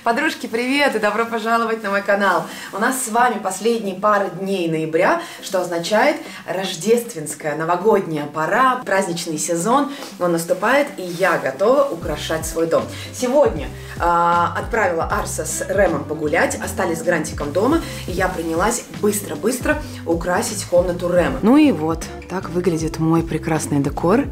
Подружки, привет и добро пожаловать на мой канал. У нас с вами последние пара дней ноября, что означает рождественская, новогодняя пора, праздничный сезон. Он наступает, и я готова украшать свой дом. Сегодня отправила Арса с Рэмом погулять, остались с Грантиком дома, и я принялась быстро-быстро украсить комнату Рэма. Ну и вот, так выглядит мой прекрасный декор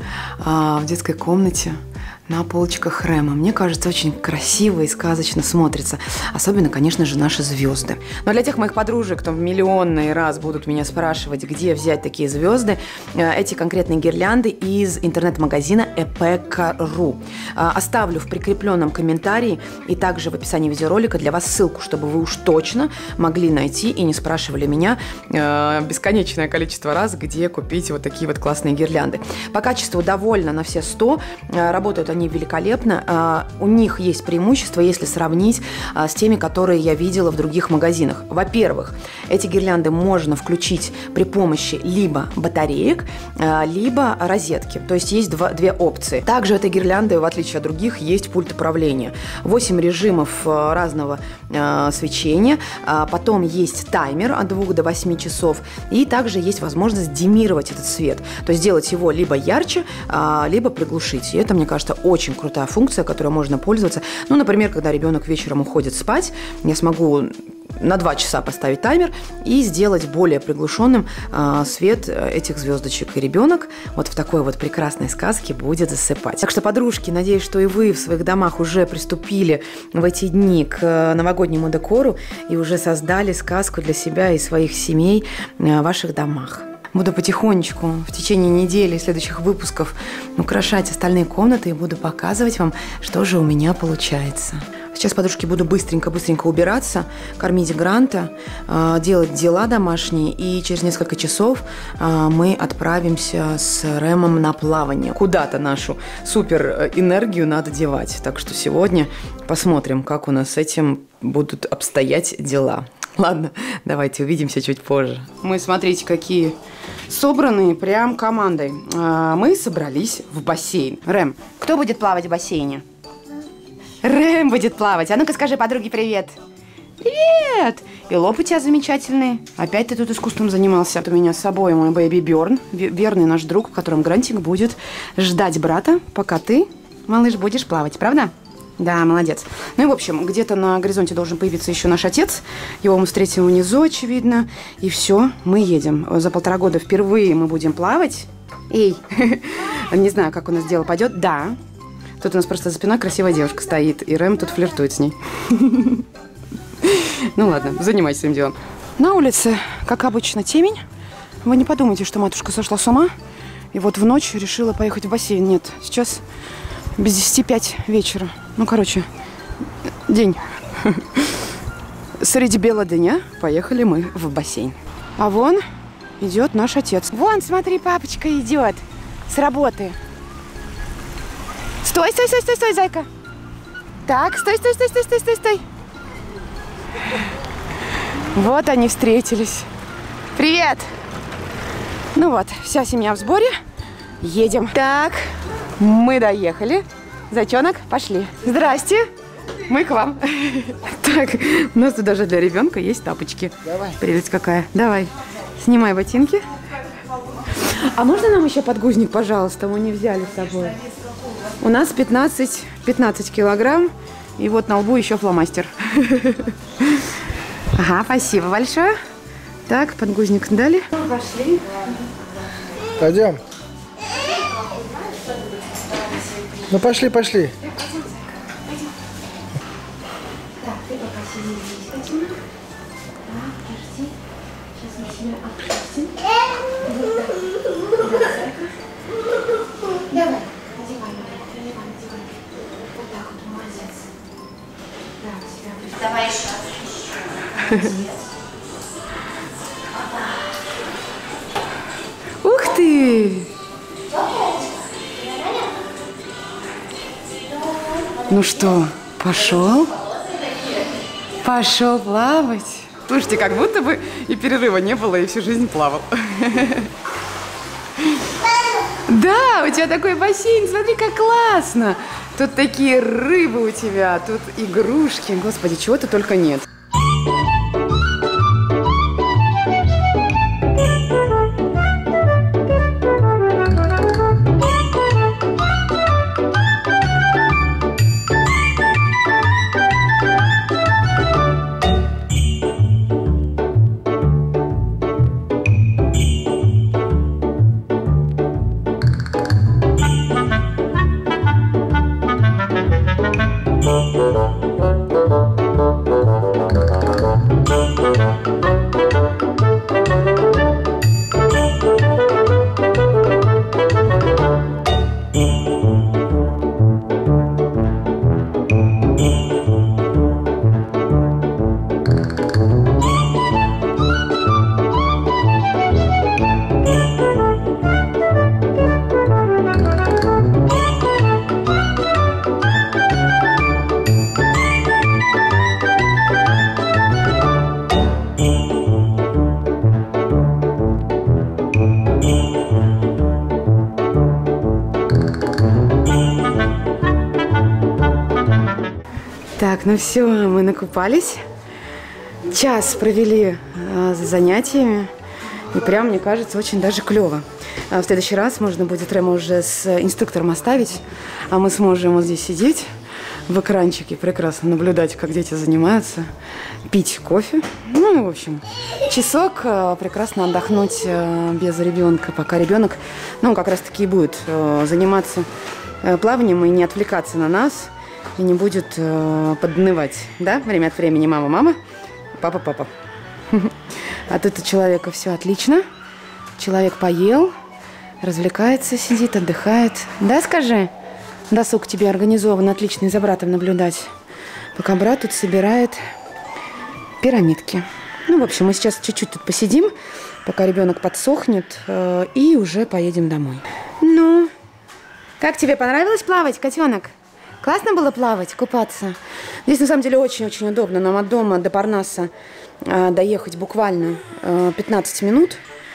в детской комнате. На полочках Рэма. Мне кажется, очень красиво и сказочно смотрится. Особенно, конечно же, наши звезды. Но для тех моих подружек, кто в миллионный раз будут меня спрашивать, где взять такие звезды, эти конкретные гирлянды из интернет-магазина epeka.ru. Оставлю в прикрепленном комментарии и также в описании видеоролика для вас ссылку, чтобы вы уж точно могли найти и не спрашивали меня бесконечное количество раз, где купить вот такие вот классные гирлянды. По качеству довольно на все 100. Работают они великолепно. У них есть преимущество, если сравнить с теми, которые я видела в других магазинах. Во-первых, эти гирлянды можно включить при помощи либо батареек, либо розетки. То есть есть две опции. Также этой гирлянды, в отличие от других, есть пульт управления. 8 режимов разного свечения. Потом есть таймер от 2 до 8 часов. И также есть возможность диммировать этот свет. То есть сделать его либо ярче, либо приглушить. И это, мне кажется, очень крутая функция, которой можно пользоваться. Ну, например, когда ребенок вечером уходит спать, я смогу на 2 часа поставить таймер и сделать более приглушенным свет этих звездочек. И ребенок вот в такой вот прекрасной сказке будет засыпать. Так что, подружки, надеюсь, что и вы в своих домах уже приступили в эти дни к новогоднему декору и уже создали сказку для себя и своих семей в ваших домах. Буду потихонечку в течение недели следующих выпусков украшать остальные комнаты и буду показывать вам, что же у меня получается. Сейчас, подружки, буду быстренько убираться, кормить Гранта, делать дела домашние, и через несколько часов мы отправимся с Рэмом на плавание. Куда-то нашу супер энергию надо девать. Так что сегодня посмотрим, как у нас с этим будут обстоять дела. Ладно, давайте увидимся чуть позже. Мы, смотрите, какие собранные прям командой. Мы собрались в бассейн. Рэм, кто будет плавать в бассейне? Рэм будет плавать. А ну-ка скажи подруге привет. Привет! И лоб у тебя замечательный. Опять ты тут искусством занимался. У меня с собой мой бэйби Бёрн, верный наш друг, в котором Грантик будет ждать брата, пока ты, малыш, будешь плавать, правда? Да, молодец. Ну и, в общем, где-то на горизонте должен появиться еще наш отец. Его мы встретим внизу, очевидно. И все, мы едем. За 1,5 года впервые мы будем плавать. Эй, не знаю, как у нас дело пойдет. Да, тут у нас просто за спиной красивая девушка стоит, и Рэм тут флиртует с ней. Ну ладно, занимайся своим делом. На улице, как обычно, темень. Вы не подумайте, что матушка сошла с ума. И вот в ночь решила поехать в бассейн. Нет, сейчас без 10:05 вечера. Ну, короче, день. Среди бела дня поехали мы в бассейн. А вон идет наш отец. Вон, смотри, папочка идет с работы. Стой, стой, стой, стой, стой, зайка. Так, стой, стой, стой, стой, стой, стой, стой. Вот они встретились. Привет. Ну вот, вся семья в сборе. Едем. Так, мы доехали. Зайчонок, пошли. Здрасте. Мы к вам. Так, у нас тут даже для ребенка есть тапочки. Давай. Прелесть какая. Давай, снимай ботинки. А можно нам еще подгузник, пожалуйста? Мы не взяли с собой. У нас 15 килограмм. И вот на лбу еще фломастер. Ага, спасибо большое. Так, подгузник дали. Пошли. Пойдем. Ну пошли, пошли. Так, ты пока сиди здесь. Так, подожди. Сейчас мы тебя отпустим. Давай, одевай. Вот так вот, молодец. Да, тебя. Давай еще. Ух ты! Ну что, пошел? Пошел плавать? Слушайте, как будто бы и перерыва не было, и всю жизнь плавал. Да, у тебя такой бассейн, смотри, как классно. Тут такие рыбы у тебя, тут игрушки. Господи, чего-то только нет. Так, ну все, мы накупались. Час провели за занятиями. И прям, мне кажется, очень даже клево. В следующий раз можно будет Рема уже с инструктором оставить, а мы сможем вот здесь сидеть в экранчике, прекрасно наблюдать, как дети занимаются, пить кофе. Ну, в общем, часок прекрасно отдохнуть без ребенка, пока ребенок, ну, как раз-таки и будет заниматься плаванием и не отвлекаться на нас, и не будет поднывать, да, время от времени мама, мама, папа, папа. А тут у человека все отлично. Человек поел, развлекается, сидит, отдыхает. Да, скажи? Досуг тебе организован отличный, за братом наблюдать. Пока брат тут собирает пирамидки. Ну, в общем, мы сейчас чуть-чуть тут посидим, пока ребенок подсохнет, и уже поедем домой. Ну, как тебе понравилось плавать, котенок? Классно было плавать, купаться? Здесь, на самом деле, очень-очень удобно. Нам от дома до Парнаса доехать буквально 15 минут.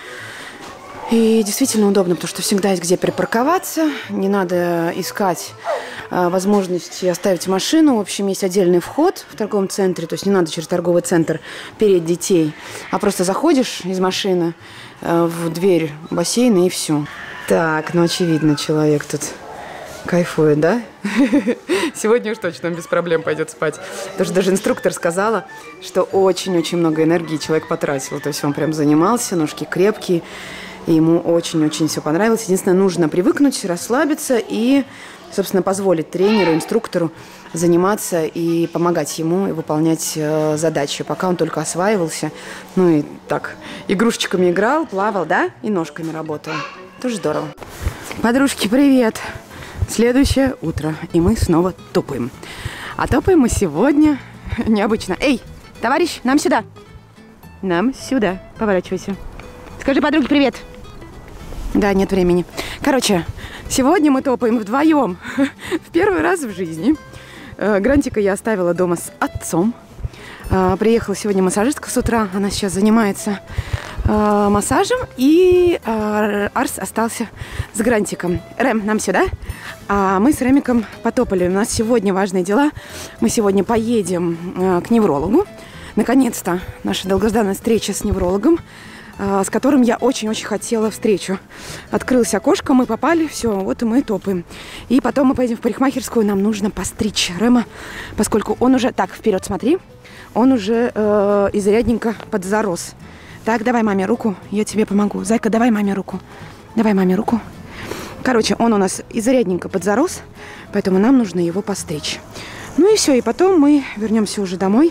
И действительно удобно, потому что всегда есть где припарковаться. Не надо искать возможности оставить машину. В общем, есть отдельный вход в торговом центре. То есть не надо через торговый центр переть детей. А просто заходишь из машины в дверь бассейна и все. Так, ну очевидно, человек тут кайфует, да? Сегодня уж точно без проблем пойдет спать. Потому что даже инструктор сказала, что очень-очень много энергии человек потратил. То есть он прям занимался, ножки крепкие. И ему очень-очень все понравилось. Единственное, нужно привыкнуть, расслабиться и, собственно, позволить тренеру, инструктору заниматься и помогать ему и выполнять задачи, пока он только осваивался. Ну и так, игрушечками играл, плавал, да? И ножками работал. Тоже здорово. Подружки, привет! Следующее утро, и мы снова топаем. А топаем мы сегодня необычно. Эй, товарищ, нам сюда! Нам сюда. Поворачивайся. Скажи подруге привет. Да, нет времени. Короче, сегодня мы топаем вдвоем. В первый раз в жизни. Грантика я оставила дома с отцом. Приехала сегодня массажистка с утра. Она сейчас занимается массажем. И Арс остался с Грантиком. Рэм, нам сюда. А мы с Ремиком потопали. У нас сегодня важные дела. Мы сегодня поедем к неврологу. Наконец-то наша долгожданная встреча с неврологом, с которым я очень-очень хотела встречу. Открылось окошко, мы попали, все, вот и мы топаем. И потом мы поедем в парикмахерскую, нам нужно постричь Рема, поскольку он уже... Так, вперед смотри. Он уже изрядненько подзарос. Так, давай маме руку, я тебе помогу. Зайка, давай маме руку. Давай маме руку. Короче, он у нас изрядненько подзарос, поэтому нам нужно его постричь. Ну и все, и потом мы вернемся уже домой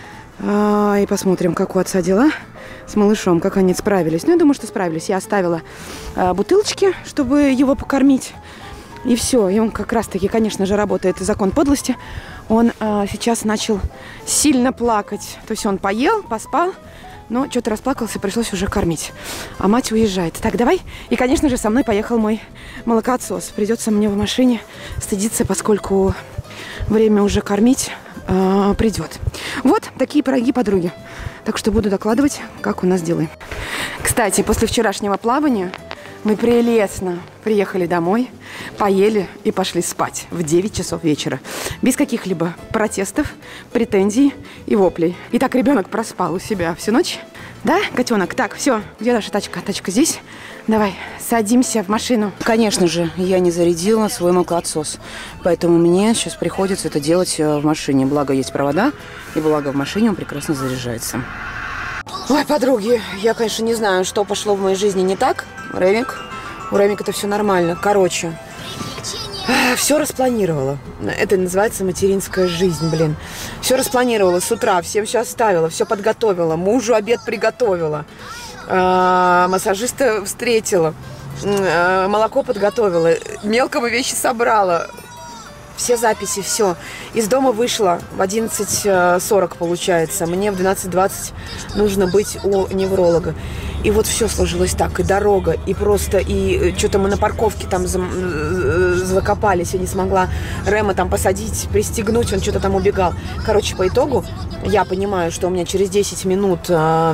и посмотрим, как у отца дела с малышом, как они справились. Ну, я думаю, что справились. Я оставила бутылочки, чтобы его покормить. И все. И он как раз-таки, конечно же, работает закон подлости. Он сейчас начал сильно плакать. То есть он поел, поспал, но что-то расплакался, пришлось уже кормить. А мать уезжает. Так, давай. И, конечно же, со мной поехал мой молокоотсос. Придется мне в машине стыдиться, поскольку время уже кормить придет. Вот такие пироги, подруги. Так что буду докладывать, как у нас дела. Кстати, после вчерашнего плавания Мы прелестно приехали домой, поели и пошли спать в 9 часов вечера. Без каких-либо протестов, претензий и воплей. Итак, ребенок проспал у себя всю ночь. Да, котенок? Так, все, где наша тачка? Тачка здесь. Давай, садимся в машину. Конечно же, я не зарядила свой молокоотсос, поэтому мне сейчас приходится это делать в машине. Благо есть провода, и благо в машине он прекрасно заряжается. Ой, подруги, я, конечно, не знаю, что пошло в моей жизни не так. Ремик. У Ремика-то все нормально. Короче, все распланировала. Это называется материнская жизнь, блин. Все распланировала с утра, всем все оставила, все подготовила. Мужу обед приготовила. Массажиста встретила. Молоко подготовила. Мелкого вещи собрала. Все записи, все. Из дома вышла в 11:40, получается. Мне в 12:20 нужно быть у невролога. И вот все сложилось так. И дорога, и просто, и что-то мы на парковке там закопались. Я не смогла Рема там посадить, пристегнуть, он что-то там убегал. Короче, по итогу я понимаю, что у меня через 10 минут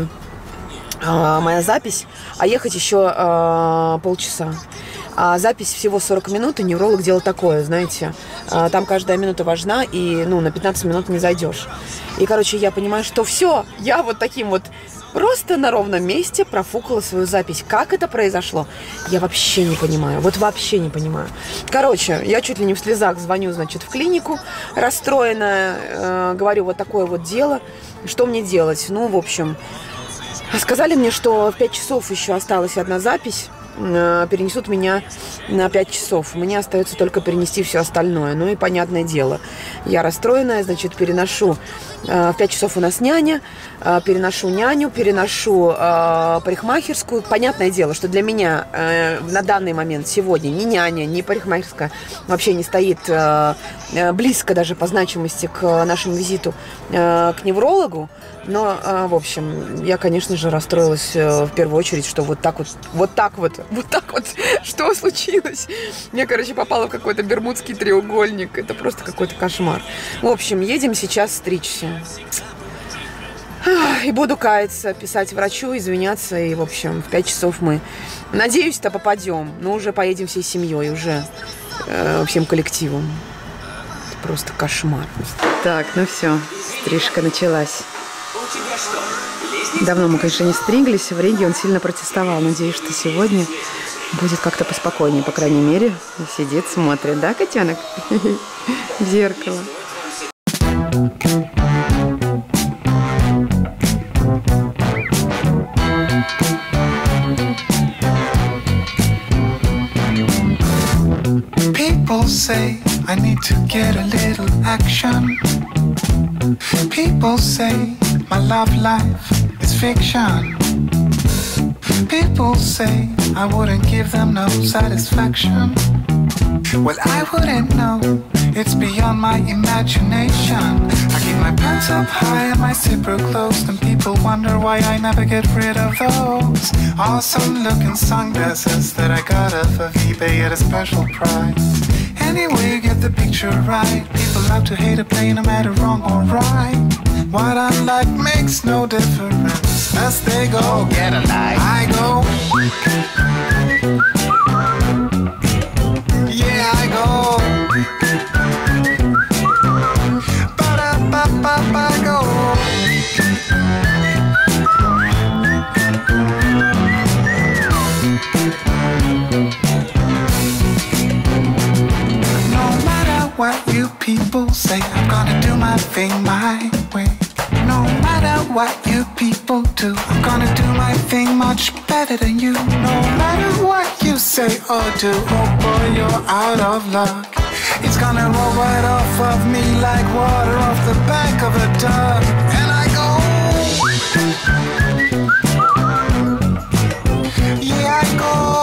моя запись, а ехать еще полчаса. А запись всего 40 минут, и невролог делал такое, знаете. Там каждая минута важна, и на 15 минут не зайдешь. И, короче, я понимаю, что все, я вот таким вот просто на ровном месте профукала свою запись. Как это произошло? Я вообще не понимаю. Вот вообще не понимаю. Короче, я чуть ли не в слезах звоню, значит, в клинику, расстроенная, говорю, вот такое вот дело. Что мне делать? В общем, сказали мне, что в 5 часов еще осталась одна запись. Перенесут меня на 5 часов. Мне остается только перенести все остальное. И понятное дело, я расстроенная, значит, переношу. В 5 часов у нас няня, переношу няню, переношу парикмахерскую. Понятное дело, что для меня на данный момент сегодня ни няня, ни парикмахерская вообще не стоит близко даже по значимости к нашему визиту к неврологу. Но, в общем, я, конечно же, расстроилась в первую очередь, что вот так вот, что случилось? Я, короче, попала в какой-то бермудский треугольник. Это просто какой-то кошмар. В общем, едем сейчас стричься. И буду каяться, писать врачу, извиняться. И, в общем, в 5 часов мы, надеюсь-то, попадем. Но уже поедем всей семьей, уже всем коллективом. Это просто кошмар. Так, все, стрижка началась. Давно мы, конечно, не стриглись. В Риге он сильно протестовал. Надеюсь, что сегодня будет как-то поспокойнее. По крайней мере, сидит, смотрит. Да, котенок? В зеркало. People say I need to get a little action. People say my love life is fiction. People say I wouldn't give them no satisfaction. Well, I wouldn't know, it's beyond my imagination. I keep my pants up high and my zipper closed, and people wonder why I never get rid of those awesome looking sunglasses that I got off of eBay at a special price. Anyway, you get the picture right. People love to hate a play no matter wrong or right. What I like makes no difference. As they go, get a life. I go. Yeah, I go. Ba-da-ba-ba-ba, go. What you people say, I'm gonna do my thing my way. No matter what you people do, I'm gonna do my thing much better than you. No matter what you say or do, oh boy, you're out of luck. It's gonna roll right off of me like water off the back of a duck. And I go, yeah, I go.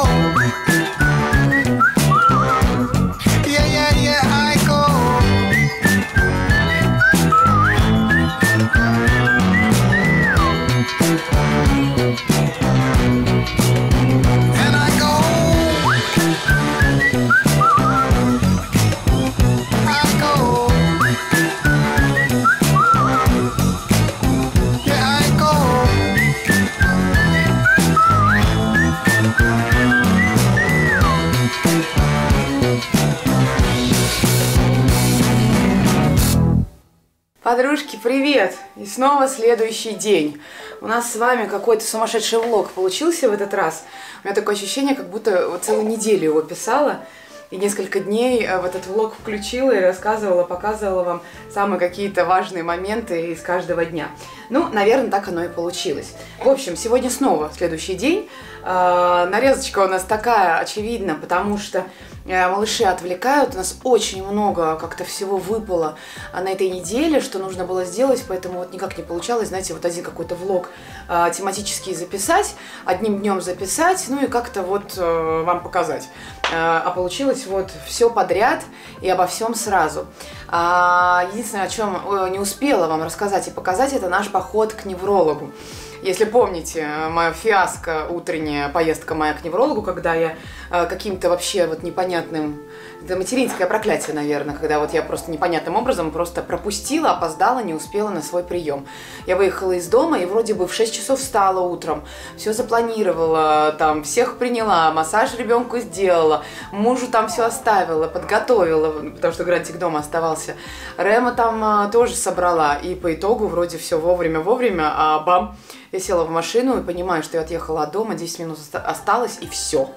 Подружки, привет! И снова следующий день. У нас с вами какой-то сумасшедший влог получился в этот раз. У меня такое ощущение, как будто вот целую неделю его писала. И несколько дней в этот влог включила и рассказывала, показывала вам самые какие-то важные моменты из каждого дня. Ну, наверное, так оно и получилось. В общем, сегодня снова следующий день. Нарезочка у нас такая, очевидно, потому что малыши отвлекают. У нас очень много как-то всего выпало на этой неделе, что нужно было сделать, поэтому вот никак не получалось, знаете, вот один какой-то влог тематический записать, одним днем записать, ну и как-то вот вам показать. А получилось вот все подряд и обо всем сразу. Единственное, о чем не успела вам рассказать и показать, это наш поход к неврологу. Если помните, моя фиаско, утренняя поездка моя к неврологу, когда я каким-то вообще вот непонятным, это материнское проклятие, наверное, когда вот я просто непонятным образом просто пропустила, опоздала, не успела на свой прием. Я выехала из дома и вроде бы в 6 часов встала утром, все запланировала, там всех приняла, массаж ребенку сделала, мужу там все оставила, подготовила, потому что Грантик дома оставался. Рема там тоже собрала, и по итогу вроде все вовремя, а бам! Я села в машину и понимаю, что я отъехала от дома, 10 минут осталось, и все.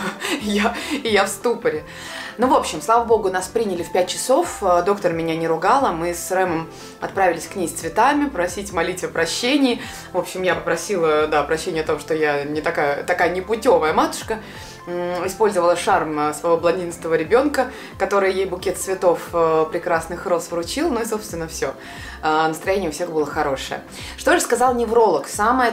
И я в ступоре. Ну, в общем, слава богу, нас приняли в 5 часов, доктор меня не ругала, мы с Рэмом отправились к ней с цветами, просить, молить о прощении. В общем, я попросила, да, прощения о том, что я не такая непутевая матушка. Использовала шарм своего блондинистого ребенка, который ей букет цветов прекрасных роз вручил, ну и, собственно, все. Настроение у всех было хорошее. Что же сказал невролог? Самое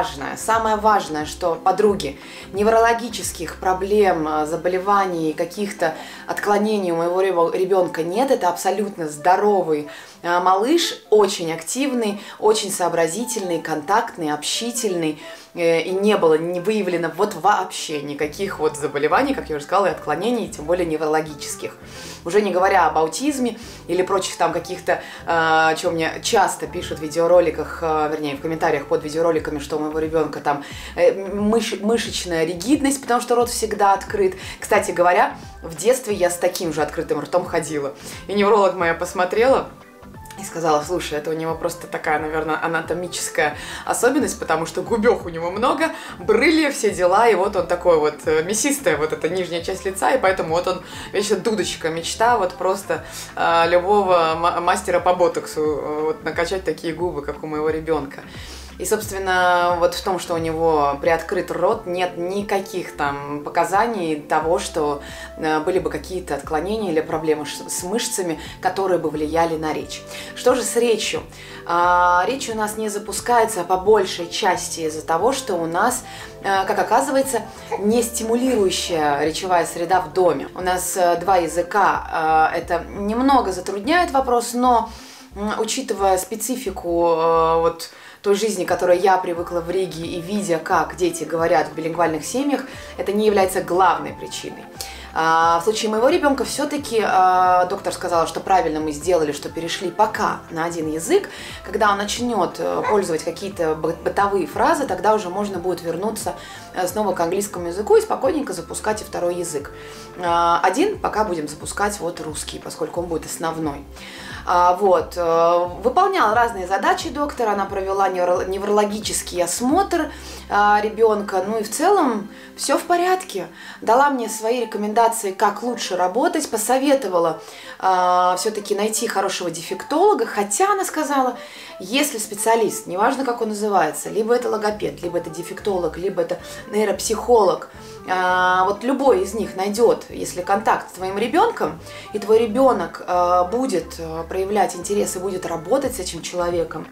важное, что, подруги, неврологических проблем, заболеваний, каких-то отклонений у моего ребенка нет, это абсолютно здоровый малыш, очень активный, очень сообразительный, контактный, общительный, и не выявлено вот вообще никаких вот заболеваний, как я уже сказала, и отклонений, тем более неврологических. Уже не говоря об аутизме или прочих там каких-то, что мне часто пишут в видеороликах, вернее, в комментариях под видеороликами, что у моего ребенка там мышечная ригидность, потому что рот всегда открыт. Кстати говоря, в детстве я с таким же открытым ртом ходила. И невролог моя посмотрела и сказала: слушай, это у него просто такая, наверное, анатомическая особенность, потому что губёх у него много, брылья, все дела, и вот он такой вот мясистая, вот эта нижняя часть лица, и поэтому вот он вечно дудочка, мечта вот просто любого мастера по ботоксу вот накачать такие губы, как у моего ребенка. И, собственно, вот в том, что у него приоткрыт рот, нет никаких там показаний того, что были бы какие-то отклонения или проблемы с мышцами, которые бы влияли на речь. Что же с речью? Речь у нас не запускается по большей части из-за того, что у нас, как оказывается, не стимулирующая речевая среда в доме. У нас 2 языка, это немного затрудняет вопрос, но учитывая специфику вот той жизни, к которой я привыкла в Риге, и видя, как дети говорят в билингвальных семьях, это не является главной причиной. В случае моего ребенка все-таки доктор сказала, что правильно мы сделали, что перешли пока на один язык. Когда он начнет пользовать какие-то бытовые фразы, тогда уже можно будет вернуться снова к английскому языку и спокойненько запускать и второй язык. Один пока будем запускать вот русский, поскольку он будет основной. Вот. Выполняла разные задачи доктор, она провела неврологический осмотр ребенка, ну и в целом все в порядке. Дала мне свои рекомендации, как лучше работать, посоветовала все-таки найти хорошего дефектолога, хотя она сказала, если специалист, неважно как он называется, либо это логопед, либо это дефектолог, либо это нейропсихолог, вот любой из них найдет, если контакт с твоим ребенком, и твой ребенок будет проявлять интерес и будет работать с этим человеком,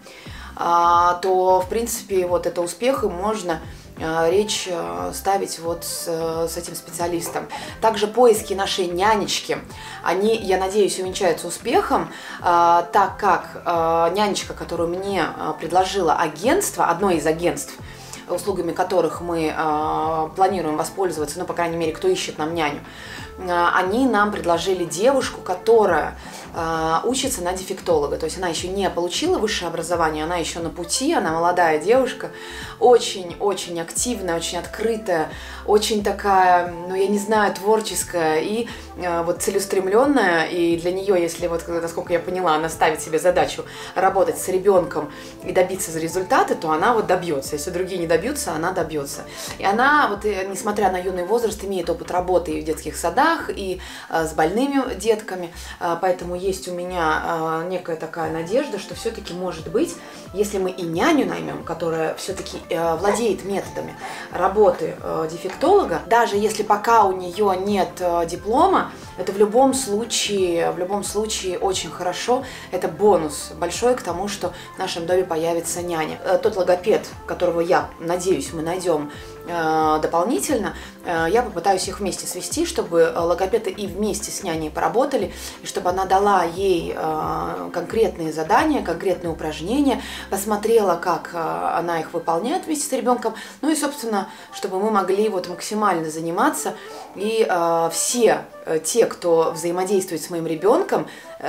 то, в принципе, вот это успех, и можно речь ставить вот с этим специалистом. Также поиски нашей нянечки, они, я надеюсь, увенчаются успехом, так как нянечка, которую мне предложило агентство, одно из агентств, услугами которых мы планируем воспользоваться, ну, по крайней мере, кто ищет нам няню, они нам предложили девушку, которая учится на дефектолога. То есть она еще не получила высшее образование, она еще на пути, она молодая девушка, очень-очень активная, очень открытая, очень такая, ну, я не знаю, творческая и вот целеустремленная. И для нее, если вот, насколько я поняла, она ставит себе задачу работать с ребенком и добиться результата, то она вот добьется. Если другие не добьются, она добьется. И она, вот, несмотря на юный возраст, имеет опыт работы и в детских садах, и с больными детками, поэтому есть у меня некая такая надежда, что все-таки, может быть, если мы и няню наймем, которая все-таки владеет методами работы дефектолога, даже если пока у нее нет диплома, это в любом случае очень хорошо. Это бонус большой к тому, что в нашем доме появится няня. Тот логопед, которого я надеюсь, мы найдем дополнительно, я попытаюсь их вместе свести, чтобы логопеды и вместе с няней поработали, и чтобы она дала ей конкретные задания, конкретные упражнения, посмотрела, как она их выполняет вместе с ребенком, ну и, собственно, чтобы мы могли вот максимально заниматься, и все те, кто взаимодействует с моим ребенком,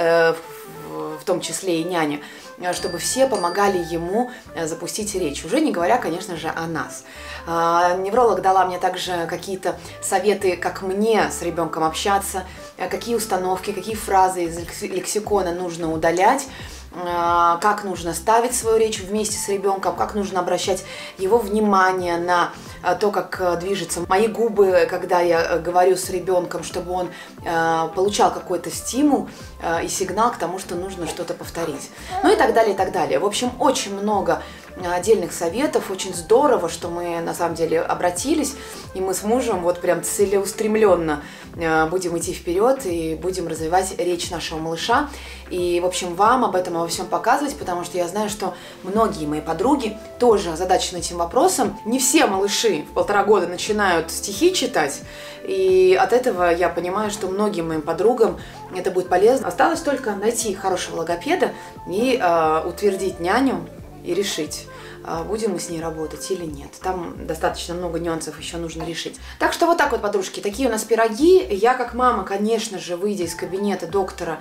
в том числе и няня, чтобы все помогали ему запустить речь, уже не говоря, конечно же, о нас. Невролог дала мне также какие-то советы, как мне с ребенком общаться, какие установки, какие фразы из лексикона нужно удалять, как нужно ставить свою речь вместе с ребенком, как нужно обращать его внимание на то, как движутся мои губы, когда я говорю с ребенком, чтобы он получал какой-то стимул и сигнал к тому, что нужно что-то повторить. Ну и так далее, и так далее. В общем, очень много отдельных советов. Очень здорово, что мы на самом деле обратились, и мы с мужем вот прям целеустремленно будем идти вперед и будем развивать речь нашего малыша. И, в общем, вам об этом, обо всем показывать, потому что я знаю, что многие мои подруги тоже озадачены этим вопросом. Не все малыши в 1,5 года начинают стихи читать, и от этого я понимаю, что многим моим подругам это будет полезно. Осталось только найти хорошего логопеда и утвердить няню и решить, будем мы с ней работать или нет. Там достаточно много нюансов еще нужно решить. Так что вот так вот, подружки, такие у нас пироги. Я как мама, конечно же, выйдя из кабинета доктора,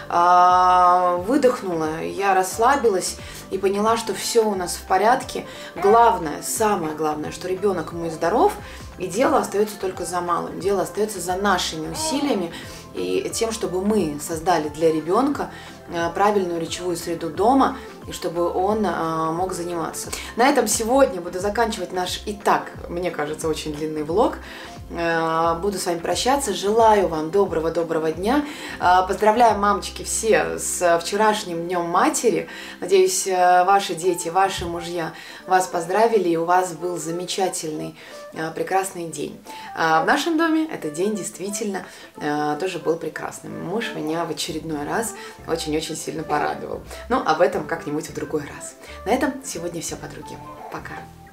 выдохнула, я расслабилась и поняла, что все у нас в порядке. Главное, самое главное, что ребенок мой здоров, и дело остается только за малым. Дело остается за нашими усилиями и тем, чтобы мы создали для ребенка правильную речевую среду дома, и чтобы он мог заниматься. На этом сегодня буду заканчивать наш и так, мне кажется, очень длинный влог. Буду с вами прощаться. Желаю вам доброго дня. Поздравляю, мамочки, все с вчерашним Днем Матери. Надеюсь, ваши дети, ваши мужья вас поздравили, и у вас был замечательный, прекрасный день. В нашем доме этот день действительно тоже был прекрасным. Муж меня в очередной раз очень-очень сильно порадовал. Но об этом как-нибудь в другой раз. На этом сегодня все, подруги. Пока.